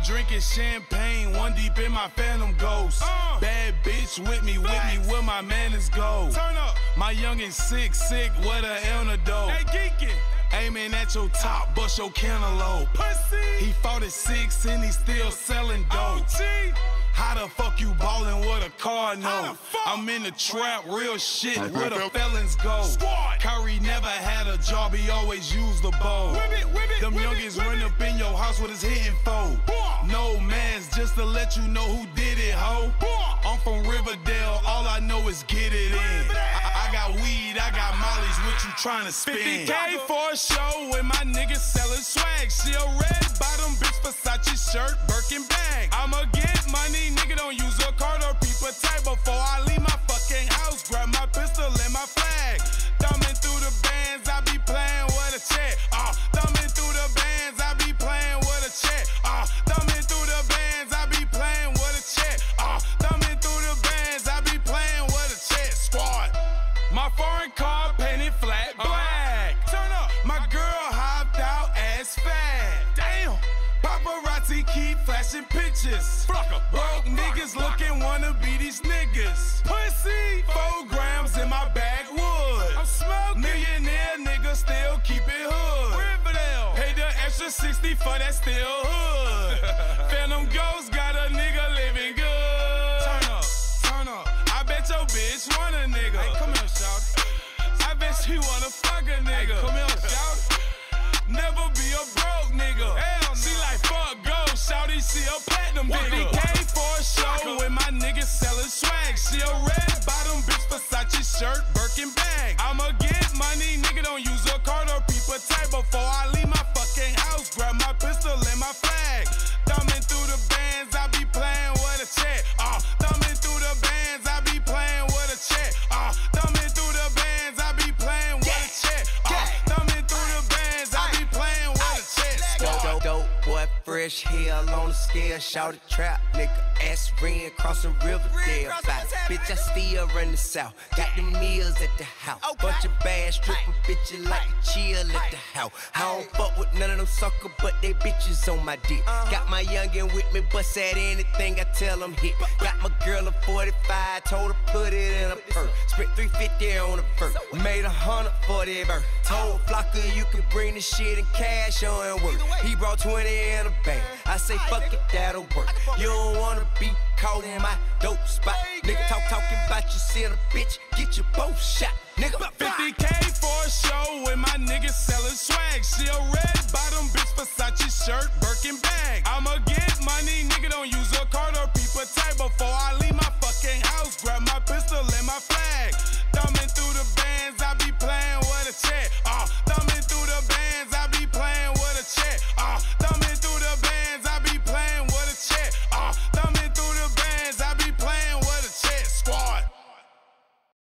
drinking champagne, one deep in my Phantom Ghost. Bad bitch with me where my manners go. Turn up. My youngin' sick, what a antidote. They geeking. Aiming at your top, bust your cantaloupe. Pussy. He 46 and he still selling dope. OG. How the fuck you ballin' with a car note? How the fuck? I'm in the trap, real shit, where the felons go. Squad. Kyrie never had a job, he always used the bow. Whip it, Them whip youngins it, whip run it. up in your house with his hitting foe. No mans, just to let you know who did it, ho. I'm from Riverdale, all I know is get it in. I got weed, I got mollies, what you tryna spend? 50K for a show and my niggas selling swag. She a red bottom bitch, Versace shirt, Birkin bag. I'ma get money, nigga, don't use a card or people tag. Before I leave my fucking house, grab my pistol and my flag. Thumbing through the bands, I be playing with a check. Thumbing through the bands, I be playing with a check. Thumbing through the bands, I be playing with a check. Thumbing through the bands, I be playing with a check. Squad. My foreign car painted flat black. Turn up. My girl hopped out ass fat. Damn. Paparazzi keep flashing pictures. Broke niggas looking wanna be these niggas. Pussy. 4 grams in my backwood. I'm smoking. Millionaire nigga still keep it hood. Riverdale. Pay the extra 60 for that still hood. Phantom Ghost got a nigga living good. Turn up. Turn up. I bet your bitch want a nigga. Hey, come here, shout. I bet she wanna fuck a nigga. Hey, come here, shout. Never be a broke nigga. Hell no. She like fuck go, shouty, she a platinum nigga. 50K for a show and my niggas selling swag. She a red bottom bitch, Versace shirt, Birkin bag. I'ma get money, nigga, don't use a card or people tag. Before I leave my fucking house, grab my pistol and my flag. Thumbing through the bands, I be playing with a check. Thumbing through the bands, I be playing with a check. Thumbing through the bands, I be playing with a check. Thumbing through the bands, I be playing with a check. Dope boy, fresh hell on the scale. Shout a trap, nigga. Ass ring crossing Riverdale. Bitch, I still run the south. Got the meals at the house. Bunch of bad stripping bitches like to chill at the house. I don't fuck with none of them sucker, but they bitches on my dick. Got my youngin' with me, bust at anything I tell them hit. Got my girl a 45, told her put it in a purse. Spent 350 on a verse, made 100 for that verse. Told Flocka you can bring the shit in cash on work. He brought 20 in a bag. I say fuck it, that'll work. You don't wanna be caught in my dope spot. Nigga talking about you see a bitch, get your both shot. Nigga 50K for a show